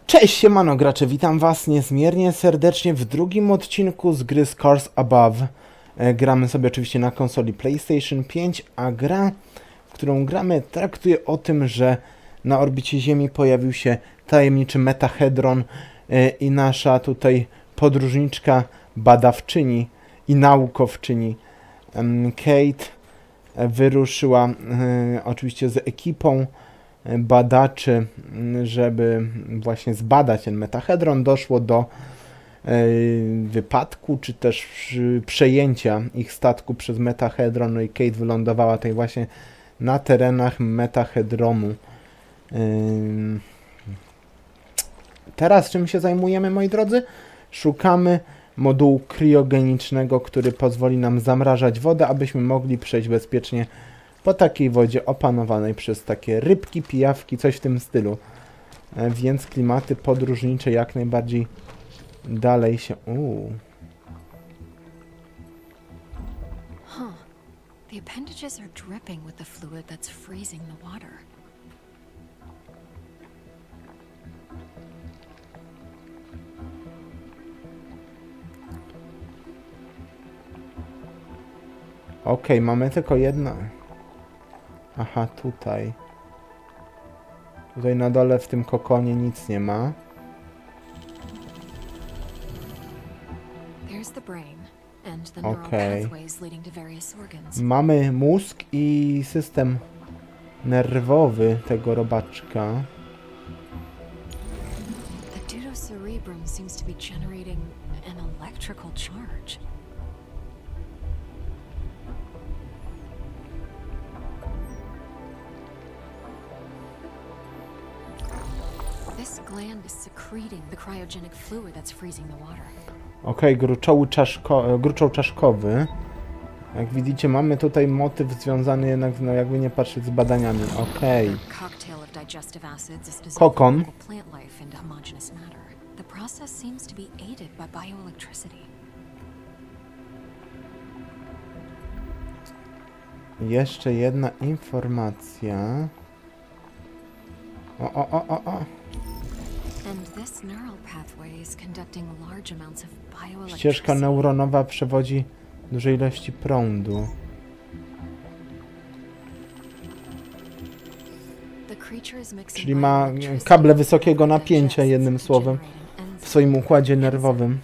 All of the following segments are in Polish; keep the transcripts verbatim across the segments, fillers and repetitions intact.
Cześć, siemano gracze, witam was niezmiernie serdecznie w drugim odcinku z gry Scars Above. E, gramy sobie oczywiście na konsoli PlayStation pięć, a gra, w którą gramy, traktuje o tym, że na orbicie Ziemi pojawił się tajemniczy metahedron e, i nasza tutaj podróżniczka, badawczyni i naukowczyni em, Kate e, wyruszyła e, oczywiście z ekipą badaczy, żeby właśnie zbadać ten metahedron. Doszło do y, wypadku, czy też przejęcia ich statku przez metahedron, no i Kate wylądowała tutaj właśnie na terenach metahedronu. Y, teraz czym się zajmujemy, moi drodzy? Szukamy modułu kriogenicznego, który pozwoli nam zamrażać wodę, abyśmy mogli przejść bezpiecznie po takiej wodzie opanowanej przez takie rybki, pijawki, coś w tym stylu. E, więc klimaty podróżnicze jak najbardziej dalej się... Uuu. Huh. The appendages are dripping with the fluid that's freezing the water. Okej, okay, mamy tylko jedno... Aha, tutaj. Tutaj na dole w tym kokonie nic nie ma. Okej. Okay. Mamy mózg i system nerwowy tego robaczka. The deuterocerebrum seems to be generating an electrical charge. This gland is secreting the cryogenic fluid that's freezing the water. Okej, okay, czaszko, gruczoł czaszkowy. Jak widzicie, mamy tutaj motyw związany jednak, no jakby nie patrzeć, z badaniami. Okej. Okay. Kokon. Jeszcze jedna informacja. O, o, o, o, o. Ścieżka neuronowa przewodzi duże ilości prądu. Czyli ma kable wysokiego napięcia, jednym słowem, w swoim układzie nerwowym.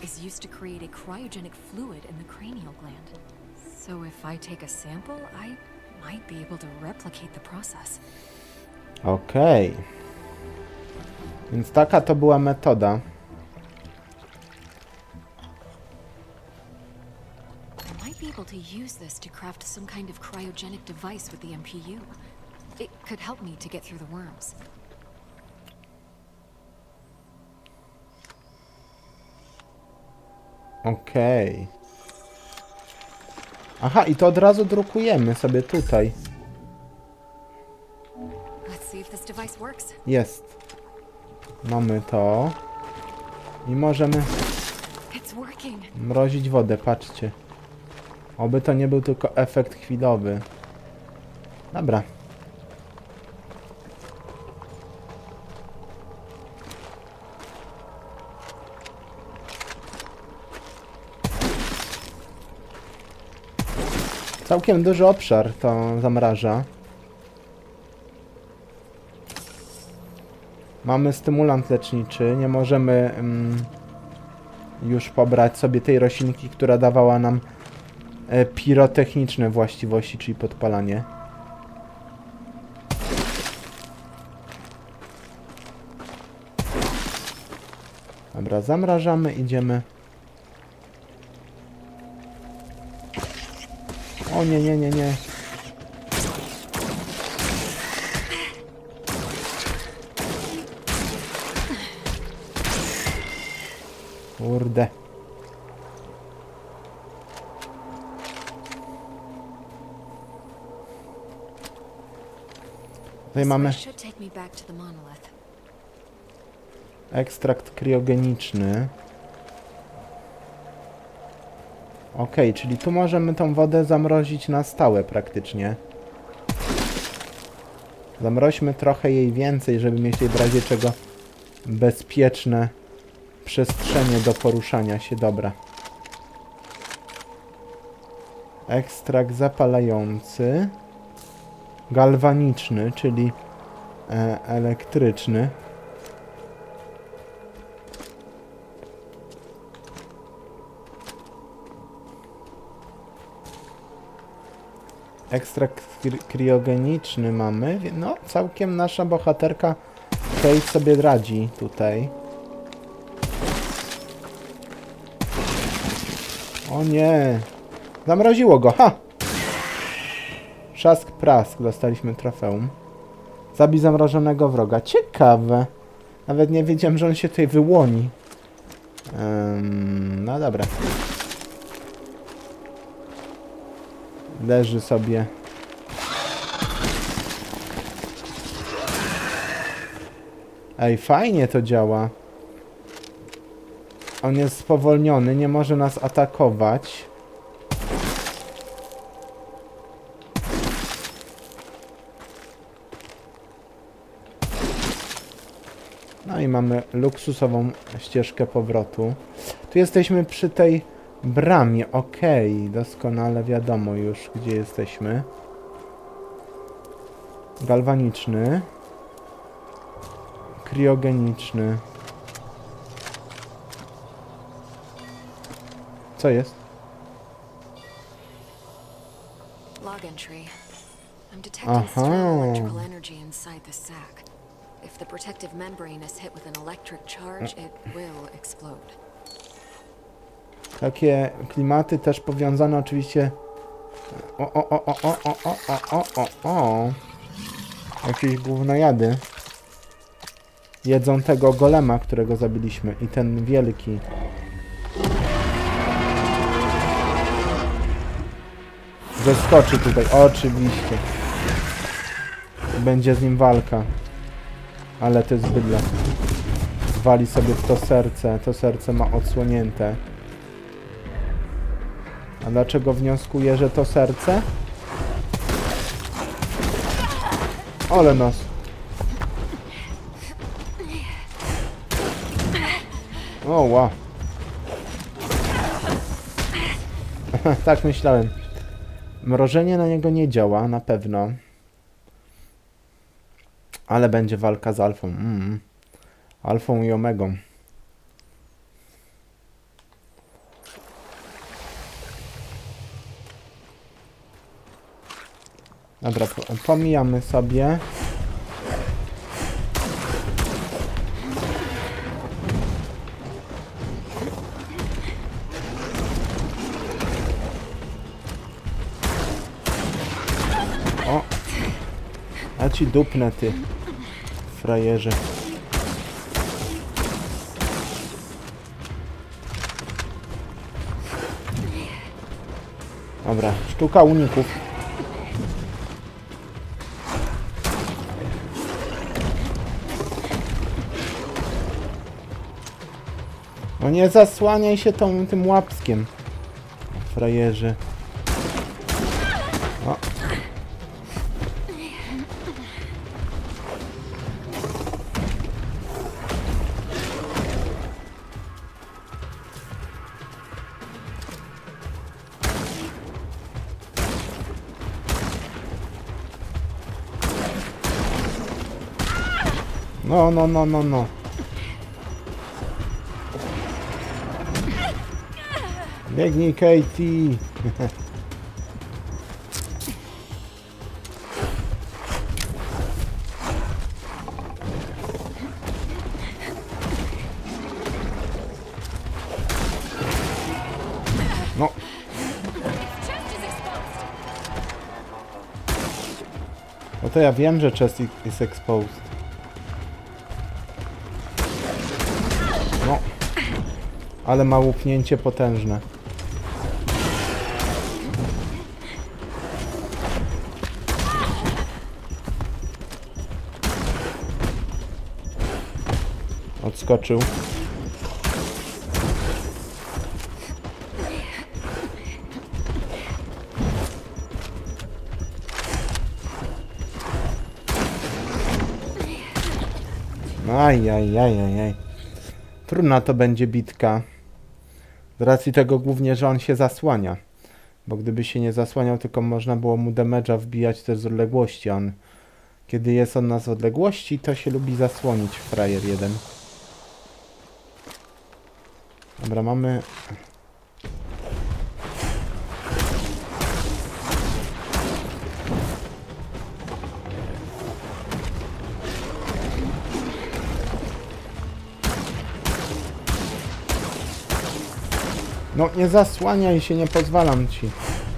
Okej. Okay. Więc taka to była metoda. Okej. Okay. Aha, i to od razu drukujemy sobie tutaj. Jest. Mamy to. I możemy mrozić wodę, patrzcie. Oby to nie był tylko efekt chwilowy. Dobra. Całkiem duży obszar to zamraża. Mamy stymulant leczniczy, nie możemy mm, już pobrać sobie tej roślinki, która dawała nam e, pirotechniczne właściwości, czyli podpalanie. Dobra, zamrażamy, idziemy. O nie, nie, nie, nie. Kurde. Tutaj mamy ekstrakt kriogeniczny. Ok, czyli tu możemy tą wodę zamrozić na stałe praktycznie. Zamroźmy trochę jej więcej, żeby mieć jej w razie czego bezpieczne przestrzenie do poruszania się. Dobra. Ekstrakt zapalający. Galwaniczny, czyli e, elektryczny. Ekstrakt kriogeniczny mamy. No, całkiem nasza bohaterka Kate sobie radzi tutaj. O nie! Zamroziło go, ha! Trzask prask, dostaliśmy trofeum. Zabij zamrożonego wroga. Ciekawe. Nawet nie wiedziałem, że on się tutaj wyłoni. Um, no dobra. Leży sobie. Ej, fajnie to działa. On jest spowolniony, nie może nas atakować. No i mamy luksusową ścieżkę powrotu. Tu jesteśmy przy tej bramie. Okej, okay, doskonale wiadomo już, gdzie jesteśmy. Galwaniczny. Kriogeniczny. Co jest? Log entry. I'm detecting strong electrical energy inside the sac. If the protective membrane is hit with an electric charge, it will explode. Takie klimaty też powiązane oczywiście. O, o, o, o, o, o, o, o, o, o. Jakieś gównojady. Jedzą tego golema, którego zabiliśmy. I ten wielki. Zeskoczy tutaj. Oczywiście. Będzie z nim walka. Ale to jest bydle. Wali sobie w to serce. To serce ma odsłonięte. A dlaczego wnioskuję, że to serce? Ale nos. O, wow. Tak myślałem. Mrożenie na niego nie działa, na pewno. Ale będzie walka z alfą. Mm. Alfą i omegą. Dobra, pomijamy sobie. O! A ci dupnę, ty frajerze. Dobra, sztuka uników. No nie zasłaniaj się tą, tym łapskiem, frajerzy. O. No, no, no, no, no. Biegnij, Katie. No. No to ja wiem, że chest is exposed. No. Ale ma łupnięcie potężne. Odskoczył. Ajajajajaj. Trudna to będzie bitka. Z racji tego głównie, że on się zasłania. Bo gdyby się nie zasłaniał, tylko można było mu damage'a wbijać też z odległości. On, kiedy jest on nas z odległości, to się lubi zasłonić, frajer jeden. Dobra, mamy... No, nie zasłaniaj się, nie pozwalam ci.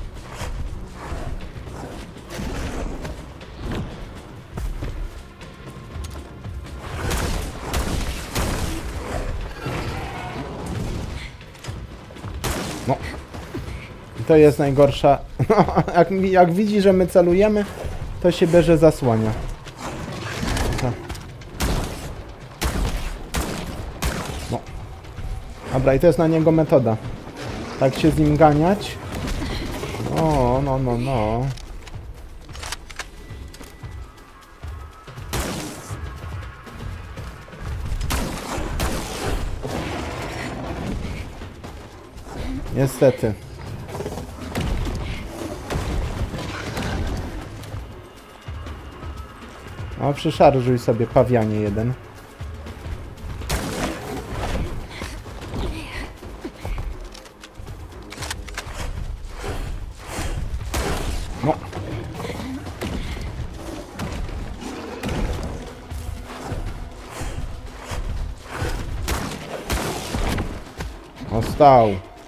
No. I to jest najgorsza. jak, jak widzi, że my celujemy, to się bierze zasłania. Tak. No. Dobra, i to jest na niego metoda. Tak się z nim ganiać. No, no, no, no. Niestety. No, przyszarżuj sobie, pawianie jeden. No. Ostał.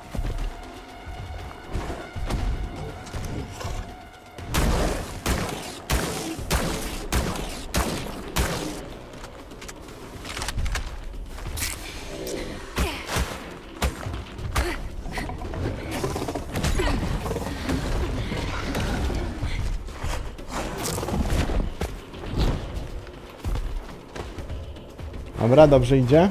Dobra, dobrze idzie.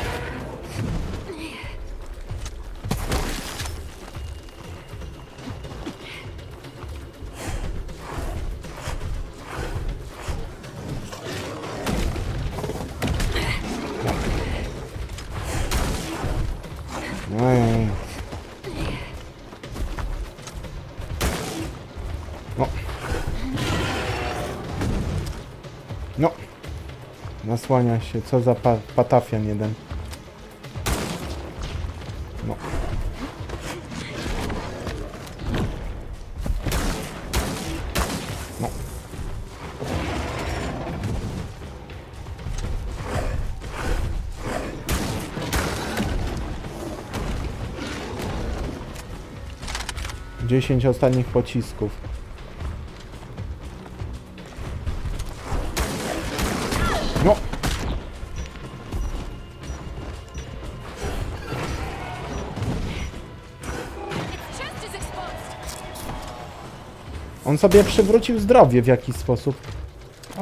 Ej. No. No. Nasłania się, co za pa patafian jeden. No. No. Dziesięć ostatnich pocisków. No. On sobie przywrócił zdrowie w jakiś sposób. O.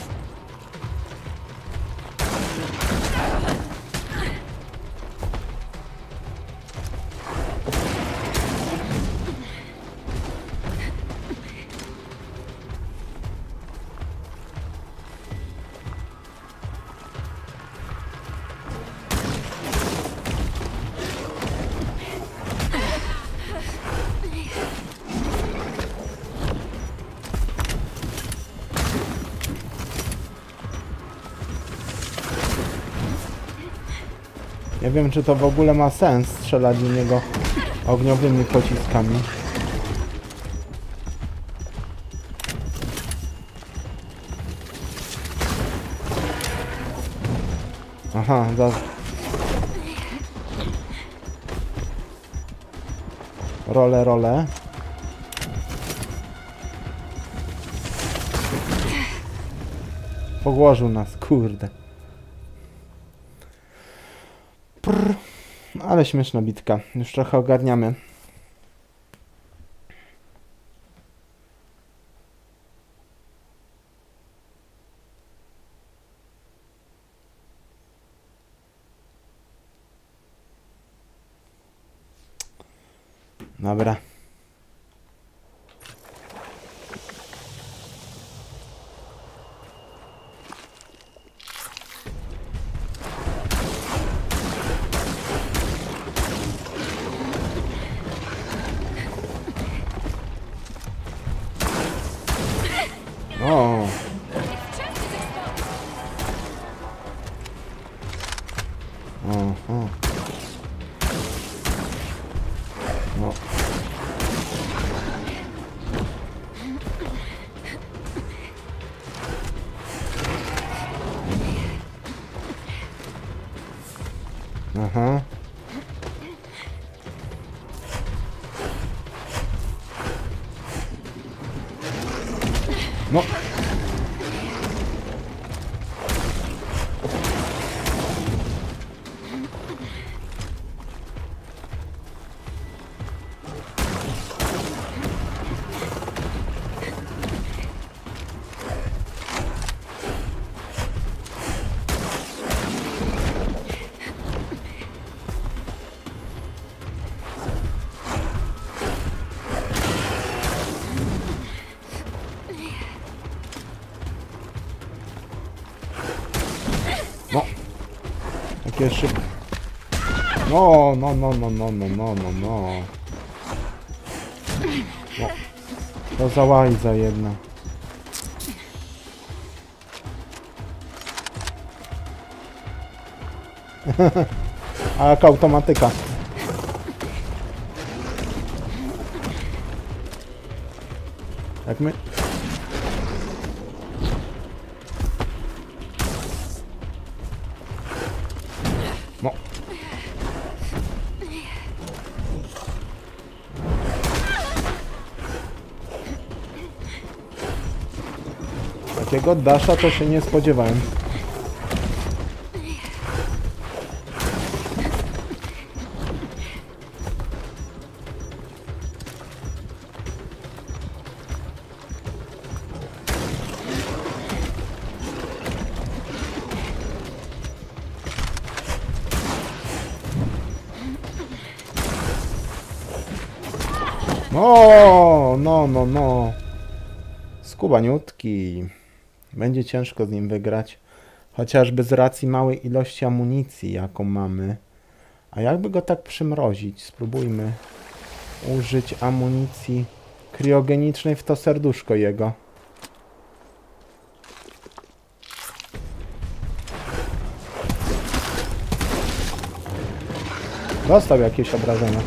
Nie wiem, czy to w ogóle ma sens strzelać do niego ogniowymi pociskami. Aha, za... Role, role. Pogłożył nas, kurde. Prr. Ale śmieszna bitka. Już trochę ogarniamy. Dobra. Aha. No. Aha. No. No. Takie szybkie. No, no, no, no, no, no, no, no, no. No. To za łajza jedna. A jaka automatyka. Jak my... No. Takiego dasza to się nie spodziewałem. No, no, no, no. Skubaniutki. Będzie ciężko z nim wygrać. Chociażby z racji małej ilości amunicji, jaką mamy. A jakby go tak przymrozić? Spróbujmy użyć amunicji kriogenicznej w to serduszko jego. Dostał jakieś obrażenia.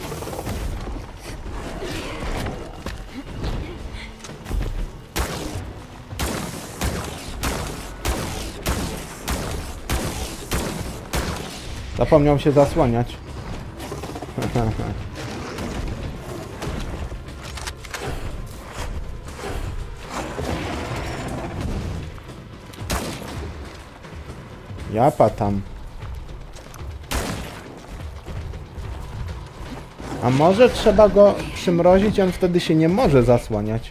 Zapomniał się zasłaniać. Japa tam. A może trzeba go przymrozić, on wtedy się nie może zasłaniać.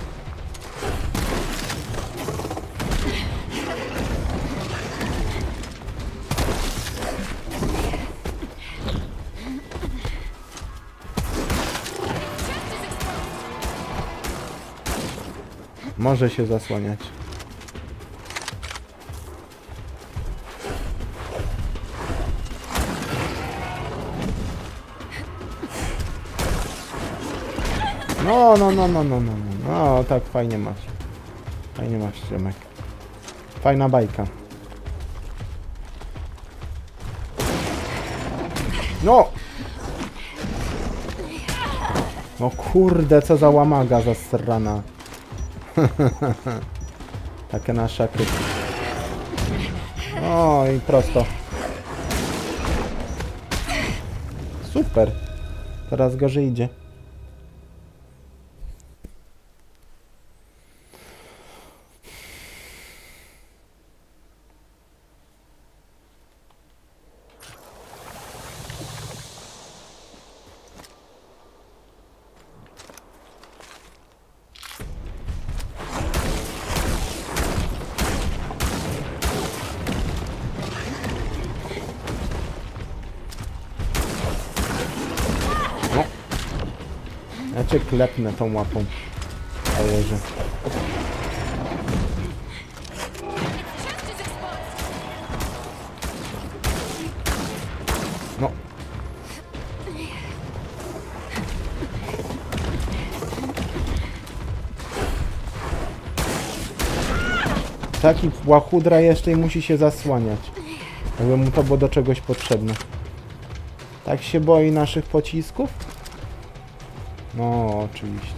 Może się zasłaniać. No, no, no, no, no, no, no, no, tak, fajnie masz. Fajnie masz, Szymek. Fajna bajka. No! No kurde, co za łamaga zasrana. Takie nasze kryty. O, i prosto. Super. Teraz gorzej idzie. Ja cię klepnę tą łapą. Ależy. No. Taki łachudra jeszcze i musi się zasłaniać. Jakby mu to było do czegoś potrzebne. Tak się boi naszych pocisków? No, oczywiście.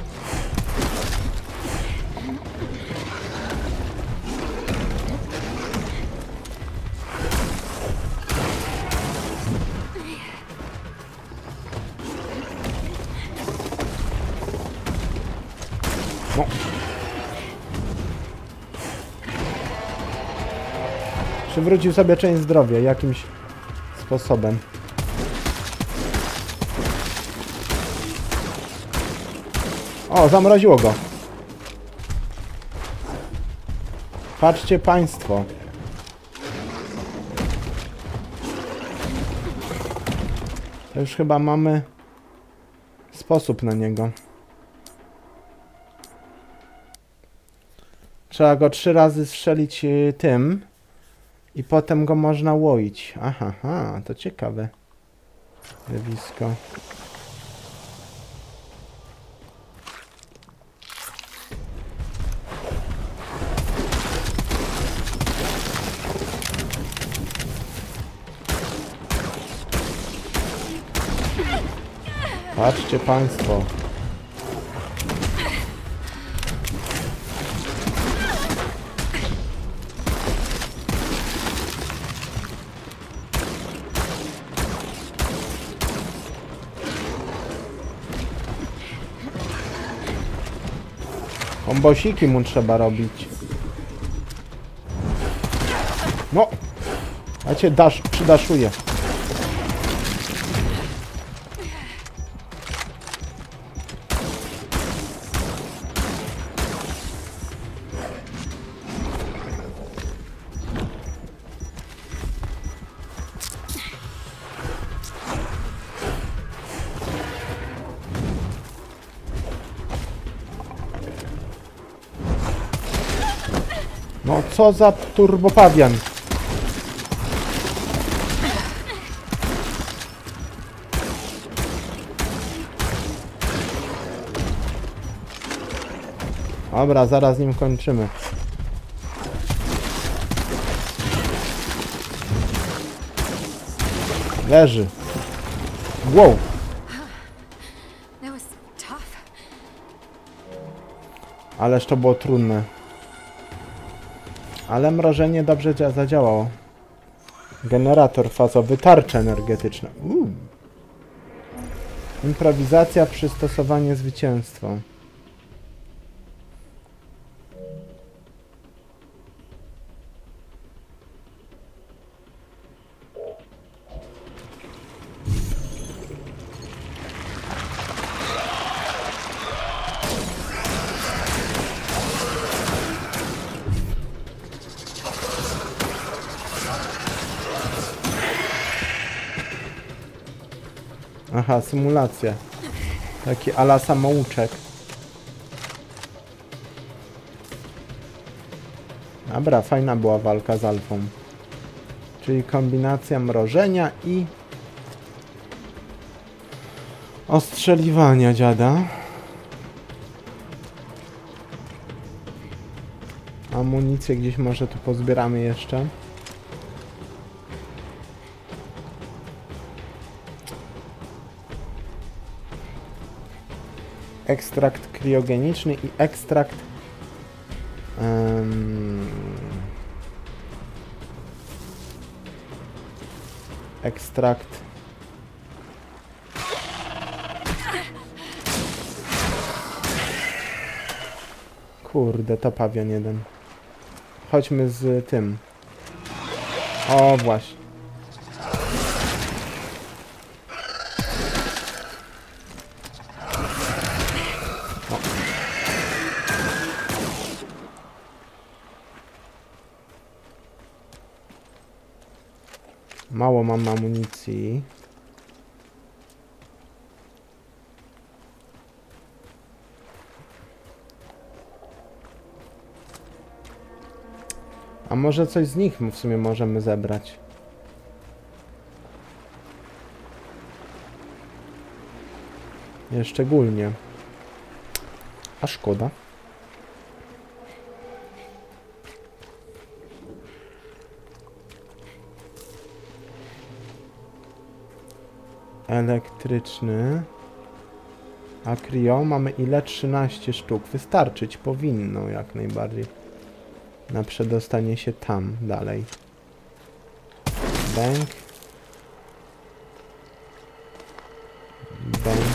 No. Przywrócił sobie część zdrowia jakimś sposobem. O, zamroziło go. Patrzcie państwo. To już chyba mamy sposób na niego. Trzeba go trzy razy strzelić tym i potem go można łoić. Aha, aha, to ciekawe zjawisko. Patrzcie państwo. Kombosiki mu trzeba robić. No! Ja cię dasz, przydaszuję. No co za turbopawian. Dobra, zaraz z nim kończymy. Leży. Wow. Ależ to było trudne. Ale mrożenie dobrze zadziałało. Generator fazowy, tarcza energetyczna. Uuu. Improwizacja, przystosowanie, zwycięstwo. Aha, symulacja. Taki ala samouczek. Dobra, fajna była walka z alfą. Czyli kombinacja mrożenia i ostrzeliwania dziada. Amunicję gdzieś może tu pozbieramy jeszcze. Ekstrakt kriogeniczny i ekstrakt um, ekstrakt kurde, to pawian jeden. Chodźmy z tym. O, właśnie. Mało mam amunicji. A może coś z nich w sumie możemy zebrać? Nie szczególnie. A szkoda. elektryczny. A Cryo mamy ile? trzynaście sztuk. Wystarczyć powinno jak najbardziej. Na przedostanie się tam dalej. Bęk. Bęk.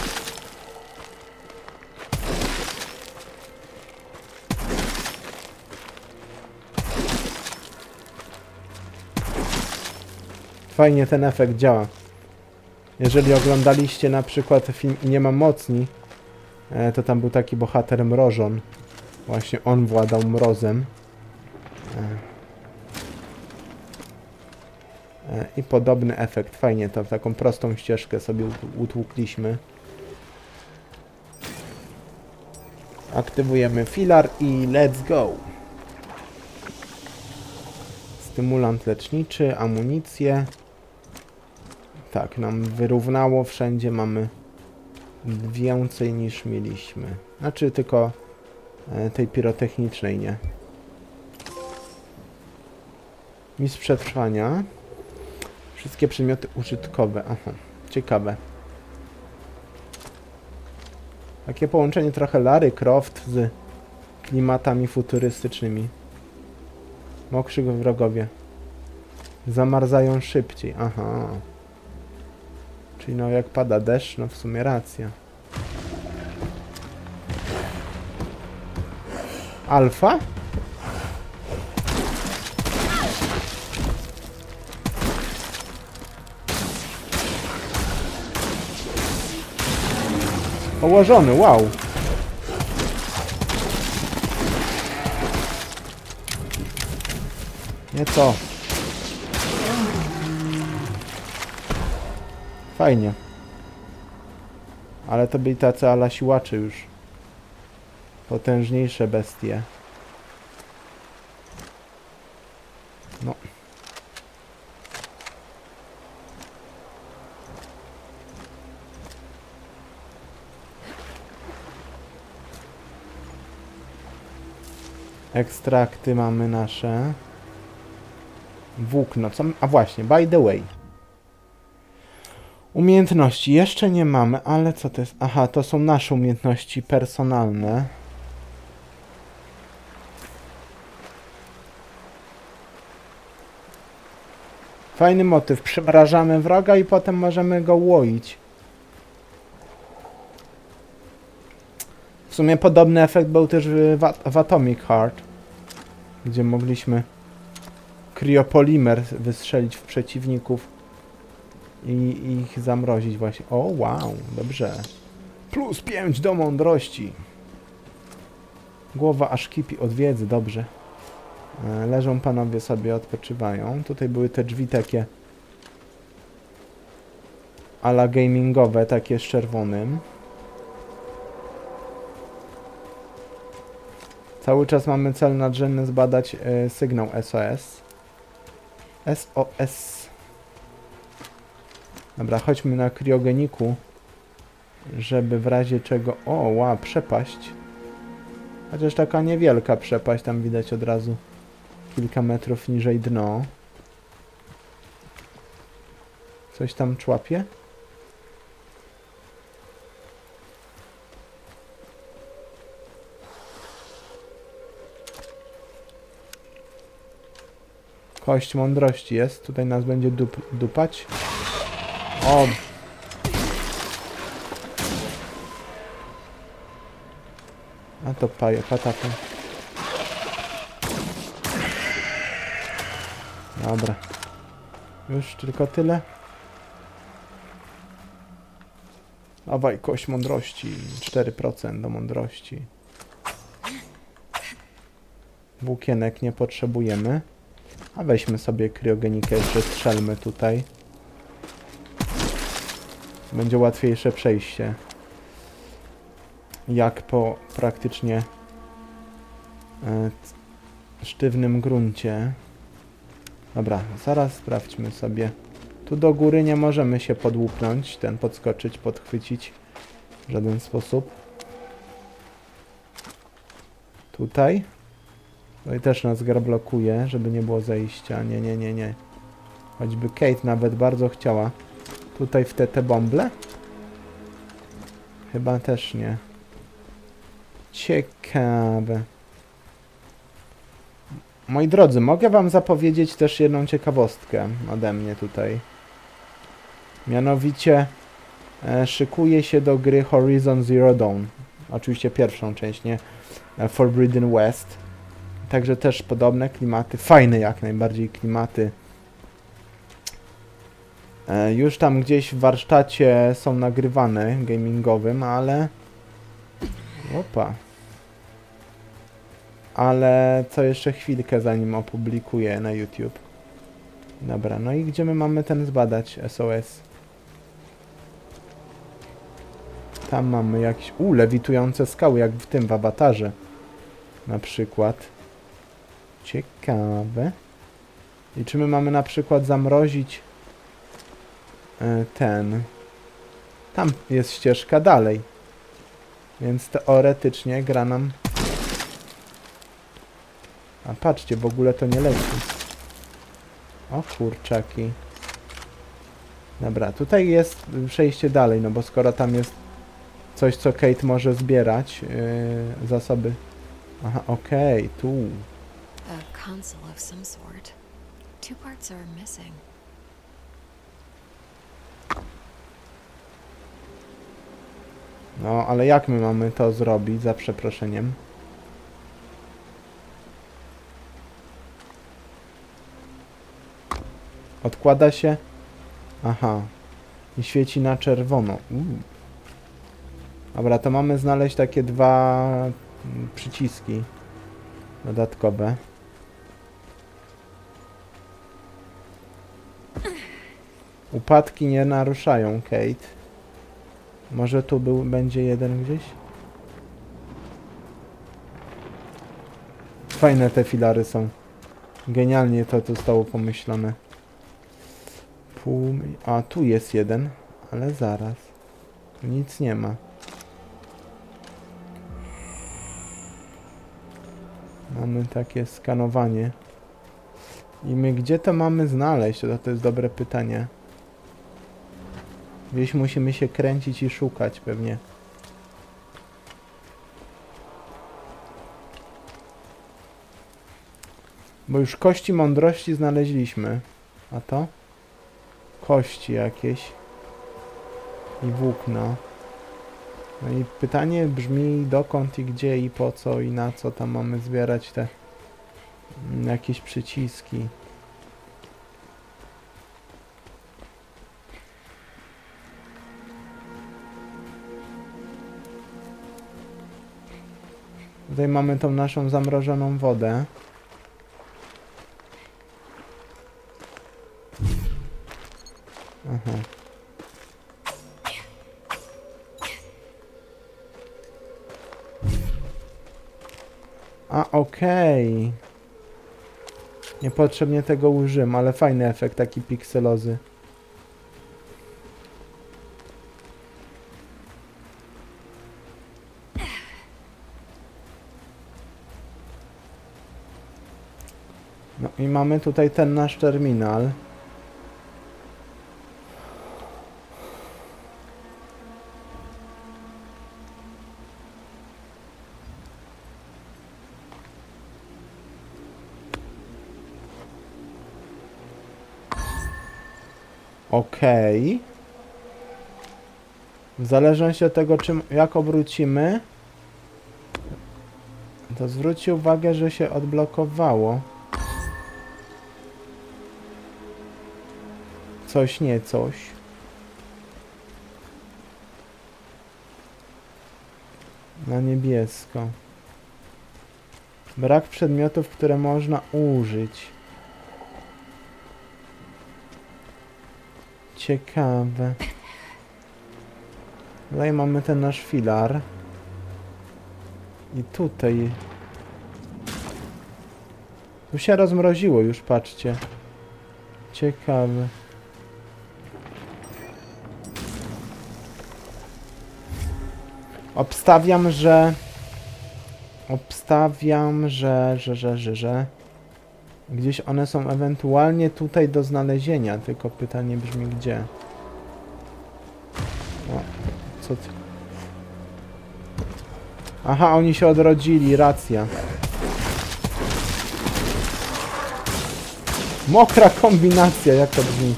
Fajnie ten efekt działa. Jeżeli oglądaliście na przykład film I nie ma mocni, to tam był taki bohater Mrożon. Właśnie on władał mrozem. I podobny efekt. Fajnie to, taką prostą ścieżkę sobie utłukliśmy. Aktywujemy filar i let's go. Stymulant leczniczy, amunicję. Tak, nam wyrównało. Wszędzie mamy więcej niż mieliśmy. Znaczy tylko tej pirotechnicznej nie. Mistrz przetrwania. Wszystkie przedmioty użytkowe. Aha, ciekawe. Takie połączenie trochę Lara Croft z klimatami futurystycznymi. Mokrzy wrogowie. Zamarzają szybciej. Aha. Czyli no jak pada deszcz, no w sumie racja. Alfa? Położony, wow. Nie to. Fajnie. Ale to byli tacy ala siłacze już. Potężniejsze bestie. No. Ekstrakty mamy nasze. Włókno. Co? A właśnie, by the way. Umiejętności jeszcze nie mamy, ale co to jest? Aha, to są nasze umiejętności personalne. Fajny motyw. Przymrażamy wroga i potem możemy go łoić. W sumie podobny efekt był też w, w Atomic Heart, gdzie mogliśmy kriopolimer wystrzelić w przeciwników i, i ich zamrozić właśnie. O, wow, dobrze. Plus pięć do mądrości. Głowa aż kipi od wiedzy, dobrze. Leżą panowie sobie, odpoczywają. Tutaj były te drzwi takie ala gamingowe, takie z czerwonym. Cały czas mamy cel nadrzędny zbadać e, sygnał S O S. S O S. Dobra, chodźmy na kriogeniku, żeby w razie czego... O, ła, przepaść. Chociaż taka niewielka przepaść, tam widać od razu kilka metrów niżej dno. Coś tam człapie? Kość mądrości jest. Tutaj nas będzie dup dupać. O! A to paje, patata. Dobra. Już tylko tyle. Dawaj, kość mądrości. cztery procent do mądrości. Włókienek nie potrzebujemy. A weźmy sobie kriogenikę, jeszcze strzelmy tutaj. Będzie łatwiejsze przejście. Jak po praktycznie e, sztywnym gruncie. Dobra, zaraz sprawdźmy sobie. Tu do góry nie możemy się podłupnąć, ten podskoczyć, podchwycić w żaden sposób. Tutaj. Tutaj też nas gra blokuje, żeby nie było zejścia. Nie, nie, nie, nie. Choćby Kate nawet bardzo chciała Tutaj w te, te bąble? Chyba też nie. Ciekawe. Moi drodzy, mogę wam zapowiedzieć też jedną ciekawostkę ode mnie tutaj. Mianowicie e, szykuję się do gry Horizon Zero Dawn. Oczywiście pierwszą część, nie? E, Forbidden West. Także też podobne klimaty. Fajne jak najbardziej klimaty. E, już tam gdzieś w warsztacie są nagrywane gamingowym, ale... Opa. Ale co jeszcze chwilkę zanim opublikuję na YouTube. Dobra, no i gdzie my mamy ten zbadać S O S? Tam mamy jakieś... U, lewitujące skały, jak w tym, w awatarze. Na przykład. Ciekawe. I czy my mamy na przykład zamrozić yy, ten... Tam jest ścieżka dalej. Więc teoretycznie gra nam... A patrzcie, w ogóle to nie leci. O kurczaki. Dobra, tutaj jest przejście dalej, no bo skoro tam jest coś, co Kate może zbierać, yy, zasoby. Aha, okej, okay, tu. A console of some sort. Two parts are missing. No, ale jak my mamy to zrobić, za przeproszeniem? Odkłada się? Aha. I świeci na czerwono. Uuu. Dobra, to mamy znaleźć takie dwa przyciski dodatkowe. Upadki nie naruszają, Kate. Może tu był, będzie jeden gdzieś? Fajne te filary są. Genialnie to zostało pomyślane. Pół... A, tu jest jeden. Ale zaraz. Tu nic nie ma. Mamy takie skanowanie. I my gdzie to mamy znaleźć? To, to jest dobre pytanie. Gdzieś musimy się kręcić i szukać pewnie. Bo już kości mądrości znaleźliśmy. A to? Kości jakieś. I włókno. No i pytanie brzmi dokąd i gdzie i po co i na co tam mamy zbierać te jakieś przyciski. Tutaj mamy tą naszą zamrożoną wodę. Aha. A, okej. Okay. Niepotrzebnie tego użyłem, ale fajny efekt, taki pikselozy. No i mamy tutaj ten nasz terminal. Okej. Okay. W zależności od tego, czym, jak obrócimy, to zwróćcie uwagę, że się odblokowało. Coś, nie coś. Na niebiesko. Brak przedmiotów, które można użyć. Ciekawe. Tutaj mamy ten nasz filar. I tutaj... Tu się rozmroziło już, patrzcie. Ciekawe. Obstawiam, że... Obstawiam, że, że, że, że, że... Gdzieś one są ewentualnie tutaj do znalezienia, tylko pytanie brzmi gdzie. co... Aha, oni się odrodzili, racja. Mokra kombinacja, jak to brzmi.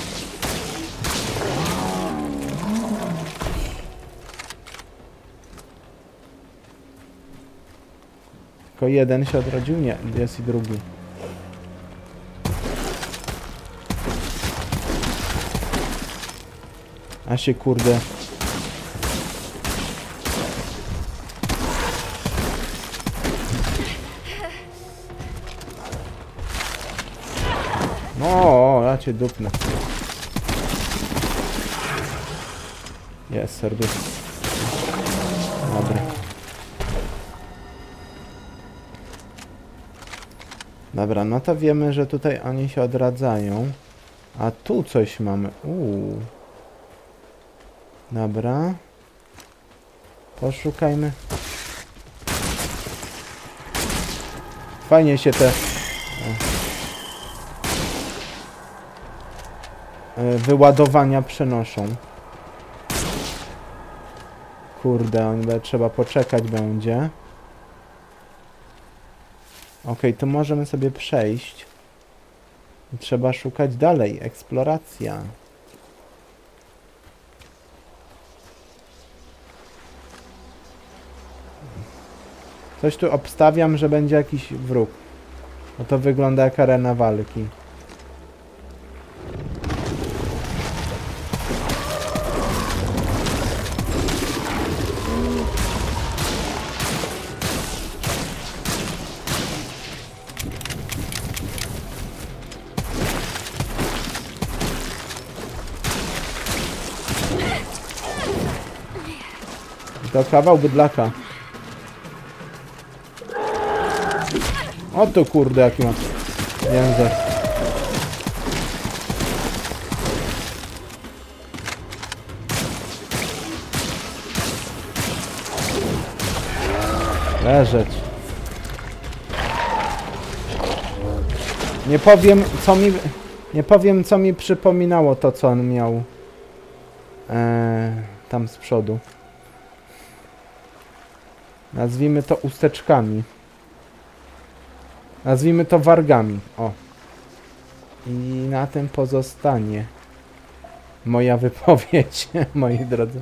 Tylko jeden się odrodził? Nie, jest i drugi. A się kurde... O, ja cię dupnę. Jest, serduszko. Dobra. Dobra, no to wiemy, że tutaj oni się odradzają. A tu coś mamy. Uuu. Dobra. Poszukajmy. Fajnie się te... wyładowania przenoszą. Kurde, on be, trzeba poczekać będzie. Ok, to możemy sobie przejść. I trzeba szukać dalej. Eksploracja. Coś tu obstawiam, że będzie jakiś wróg. No to wygląda jak arena walki. To kawał bydlaka. O to kurde, jaki ma język. Leżeć. Nie powiem, co mi... Nie powiem, co mi przypominało to, co on miał. Eee, tam z przodu. Nazwijmy to usteczkami. Nazwijmy to wargami. O. I na tym pozostanie moja wypowiedź, moi drodzy.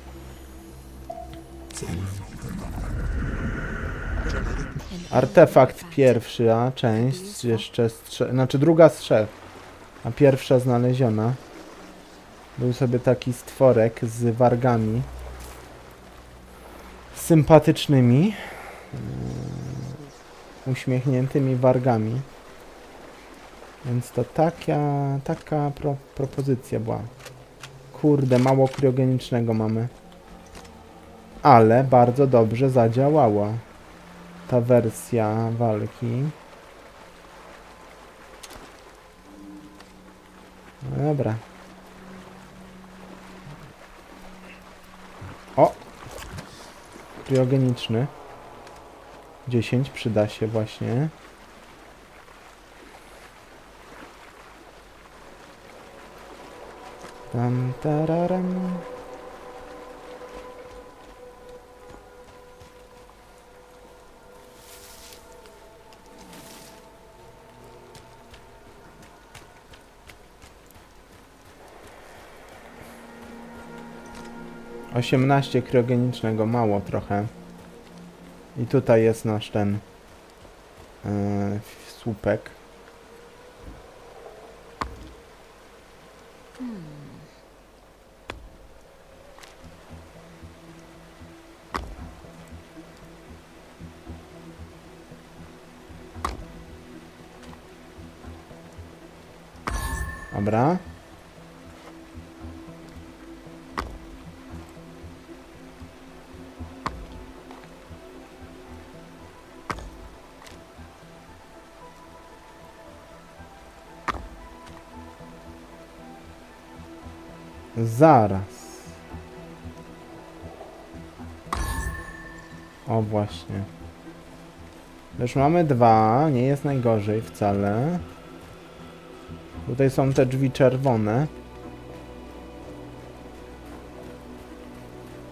Artefakt pierwszy, a część jeszcze z trzech, znaczy druga z trzech, a pierwsza znaleziona. Był sobie taki stworek z wargami. Sympatycznymi, yy, uśmiechniętymi wargami. Więc to taka, taka pro, propozycja była. Kurde, mało kriogenicznego mamy. Ale bardzo dobrze zadziałała ta wersja walki. No dobra. O! Kriogeniczny. dziesięć przyda się właśnie. Tam tararam. osiemnaście kriogenicznego, mało trochę. I tutaj jest nasz ten yy, słupek. Hmm. Dobra. Zaraz. O właśnie. Już mamy dwa, nie jest najgorzej wcale. Tutaj są te drzwi czerwone.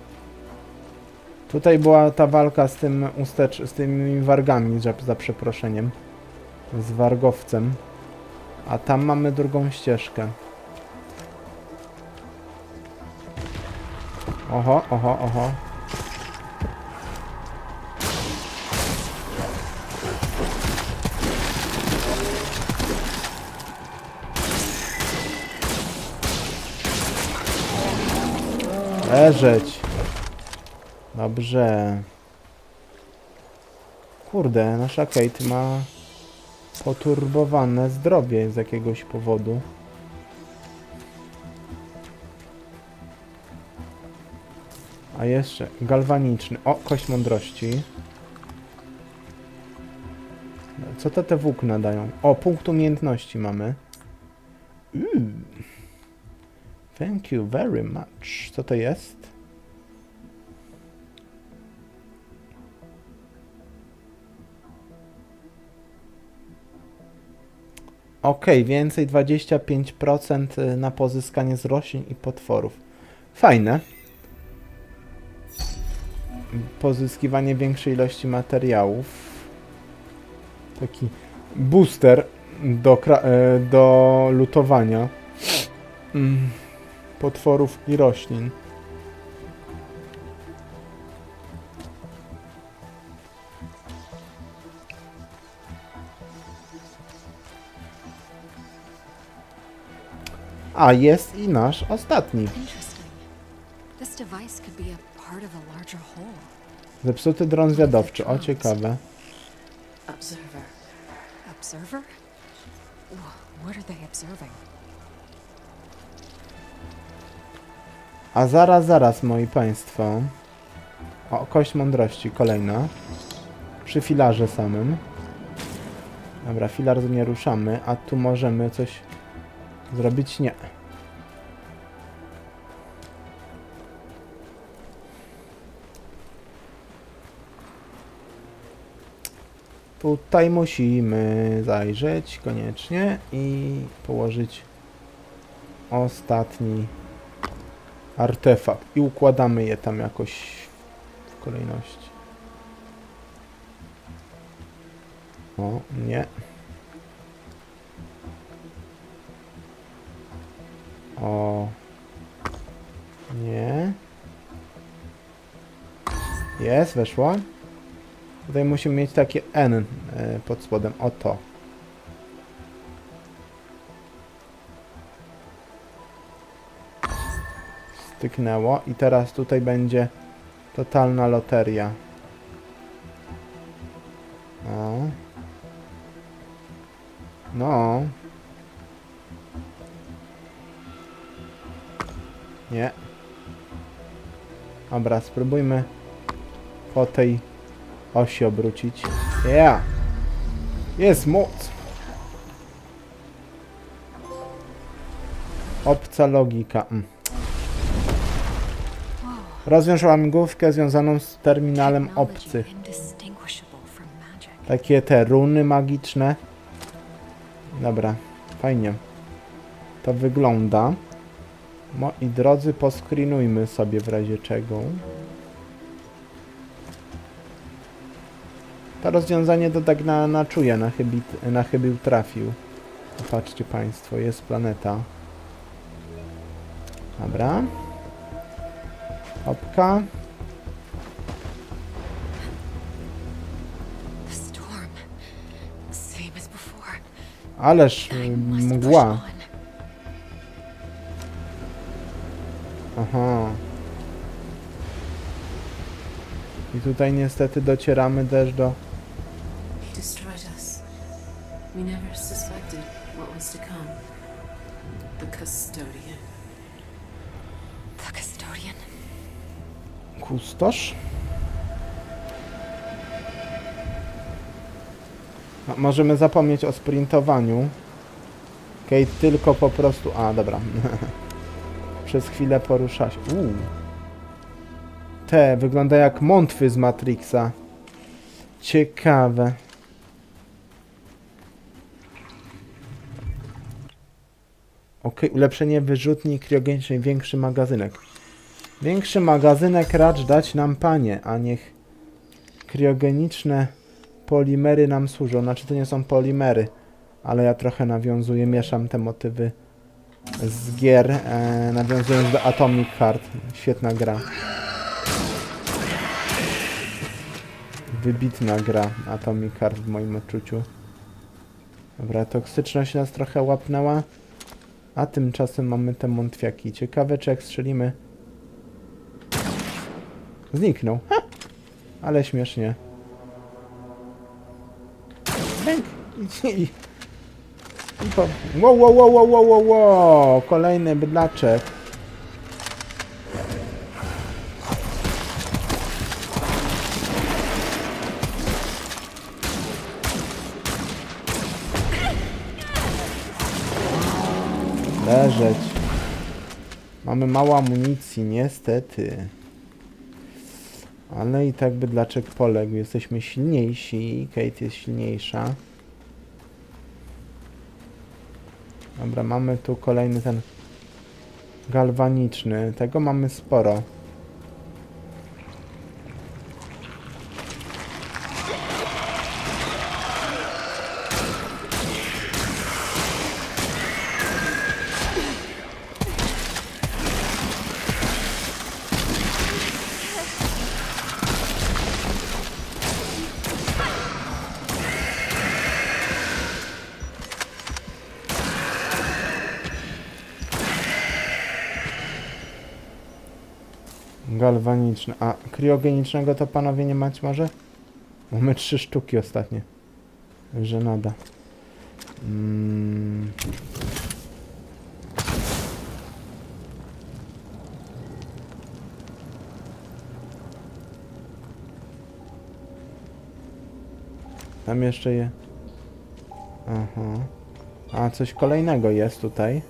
Tutaj była ta walka z tym ustecz... z tymi wargami, za, za przeproszeniem. Z wargowcem. A tam mamy drugą ścieżkę. Oho, oho, oho. Leżeć. Dobrze. Kurde, nasza Kate ma poturbowane zdrowie z jakiegoś powodu. A jeszcze galwaniczny. O, kość mądrości. Co to te włókna dają? O, punkt umiejętności mamy. Uuu. Thank you very much. Co to jest? Ok, więcej dwadzieścia pięć procent na pozyskanie z roślin i potworów. Fajne. Pozyskiwanie większej ilości materiałów. Taki booster do, do lutowania mm, potworów i roślin. A jest i nasz ostatni. Zepsuty dron zwiadowczy. O, ciekawe. Observer. Observer? What are they observing? A zaraz, zaraz, moi państwo. O, kość mądrości, kolejna. Przy filarze samym. Dobra, filar nie ruszamy, a tu możemy coś zrobić? Nie. Tutaj musimy zajrzeć koniecznie i położyć ostatni artefakt. I układamy je tam jakoś w kolejności. O, nie. O. Nie. Jest, weszło. Tutaj musimy mieć takie N y, pod spodem. O to. Styknęło. I teraz tutaj będzie totalna loteria. O. No. Nie. Dobra, spróbujmy po tej osi obrócić. Yeah. Jest moc. Obca logika. Mm. Rozwiążę łamigłówkę związaną z terminalem obcych. Takie te runy magiczne. Dobra, fajnie. To wygląda. Moi drodzy, poskrinujmy sobie w razie czego. To rozwiązanie to tak na, na czuje, na, chybi, na chybił trafił. Patrzcie państwo, jest planeta. Dobra. Hopka. Ależ mgła. Aha. I tutaj niestety docieramy też do... Kustosz? No, możemy zapomnieć o sprintowaniu. Kate tylko po prostu... A, dobra. Przez chwilę porusza się. Uuu. Te wygląda jak mątwy z Matrixa. Ciekawe. Ok, ulepszenie wyrzutni kriogenicznej, większy magazynek. Większy magazynek racz dać nam, panie, a niech kriogeniczne polimery nam służą. Znaczy to nie są polimery, ale ja trochę nawiązuję, mieszam te motywy z gier, e, nawiązując do Atomic Heart. Świetna gra. Wybitna gra Atomic Heart w moim odczuciu. Dobra, toksyczność nas trochę łapnęła, a tymczasem mamy te mątwiaki. Ciekawe, czy jak strzelimy... Zniknął. Ha! Ale śmiesznie. Bęk! I, i, i po... Wow, wow, wow, wow, wow, wow! Kolejny bydlaczek. Leżeć. Mamy mało amunicji, niestety. Ale i tak bydlaczek poległ. Jesteśmy silniejsi. Kate jest silniejsza. Dobra, mamy tu kolejny ten galwaniczny. Tego mamy sporo. Galwaniczny. A kriogenicznego to panowie nie macie może? Mamy trzy sztuki ostatnie. Żenada. Mm. Tam jeszcze je... Aha. A coś kolejnego jest tutaj.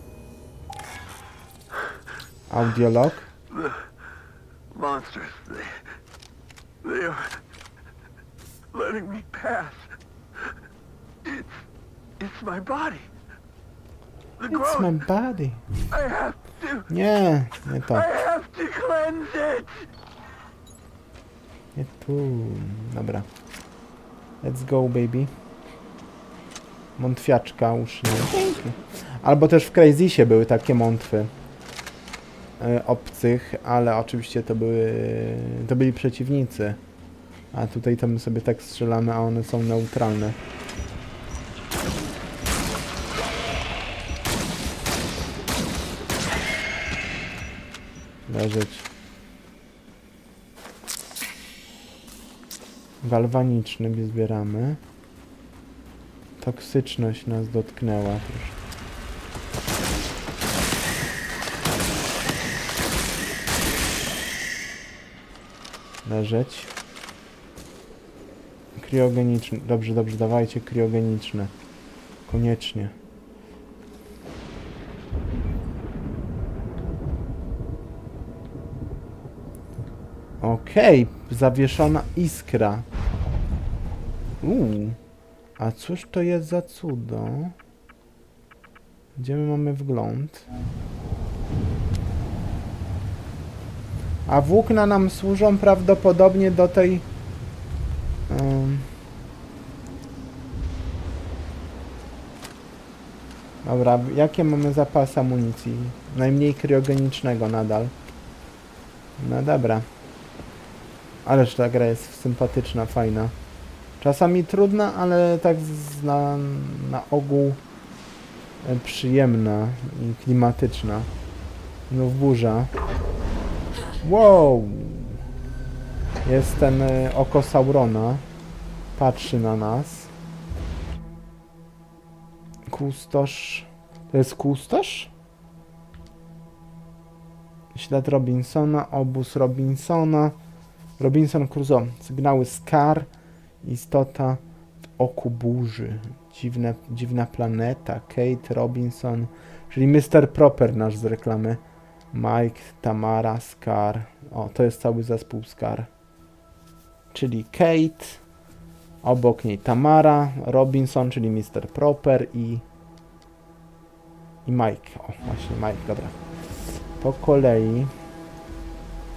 Audiolog. Monsters, they, they are letting me pass. It's, it's my body. The It's my growth. body. I have to. Nie, nie to. I have to cleanse it. Nie tu. Dobra. Let's go, baby. Mątwiaczka usznie. Pięknie. Albo też w Crazysie były takie mątwy. Y, obcych, ale oczywiście to były to byli przeciwnicy. A tutaj to my sobie tak strzelamy, a one są neutralne. Leżeć. Galwaniczny zbieramy. Toksyczność nas dotknęła też. Leżeć. Kriogeniczny. Dobrze, dobrze, dawajcie kriogeniczne. Koniecznie. Okej, okay. Zawieszona iskra. Uuu. A cóż to jest za cudo? Gdzie my mamy wgląd? A włókna nam służą prawdopodobnie do tej... Um... Dobra, jakie mamy zapasy amunicji? Najmniej kriogenicznego nadal. No dobra. Ależ ta gra jest sympatyczna, fajna. Czasami trudna, ale tak z, na, na ogół przyjemna i klimatyczna. Znów burza. Wow! Jest ten y, oko Saurona. Patrzy na nas. Kustosz. To jest kustosz? Ślad Robinsona, obóz Robinsona. Robinson Crusoe. Sygnały Scar. Istota w oku burzy. Dziwne, dziwna planeta. Kate Robinson. Czyli mister Proper nasz z reklamy. Mike, Tamara, Scar. O, to jest cały zespół Scar. Czyli Kate. Obok niej Tamara. Robinson, czyli mister Proper i... I Mike. O, właśnie Mike, dobra. Po kolei.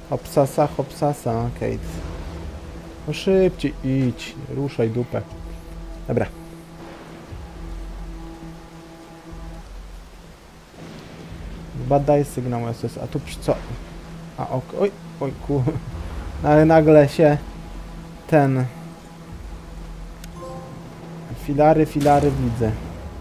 Hopsasa, hopsasa, okej. Okay. No szybciej, idź, ruszaj dupę. Dobra. Badaj sygnał S O S, a tu przy co? A ok, oj, oj ku... Ale nagle się ten... Filary, filary widzę.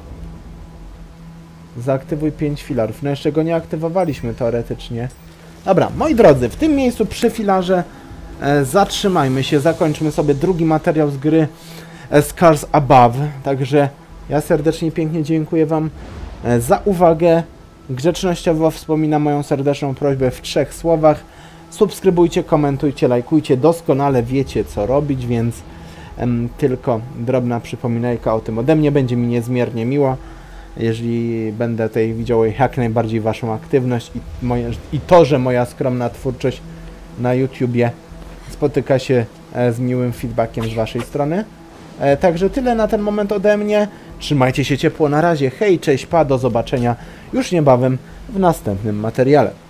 Zaaktywuj pięć filarów. No jeszcze go nie aktywowaliśmy teoretycznie. Dobra, moi drodzy, w tym miejscu przy filarze e, zatrzymajmy się, zakończmy sobie drugi materiał z gry e, Scars Above. Także ja serdecznie, pięknie dziękuję Wam e, za uwagę. Grzecznościowo wspominam moją serdeczną prośbę w trzech słowach. Subskrybujcie, komentujcie, lajkujcie, doskonale wiecie co robić, więc em, tylko drobna przypominajka o tym ode mnie, będzie mi niezmiernie miło, jeżeli będę tutaj widział jak najbardziej Waszą aktywność i, moje, i to, że moja skromna twórczość na YouTubie spotyka się e, z miłym feedbackiem z Waszej strony. E, także tyle na ten moment ode mnie. Trzymajcie się ciepło, na razie, hej, cześć, pa, do zobaczenia już niebawem w następnym materiale.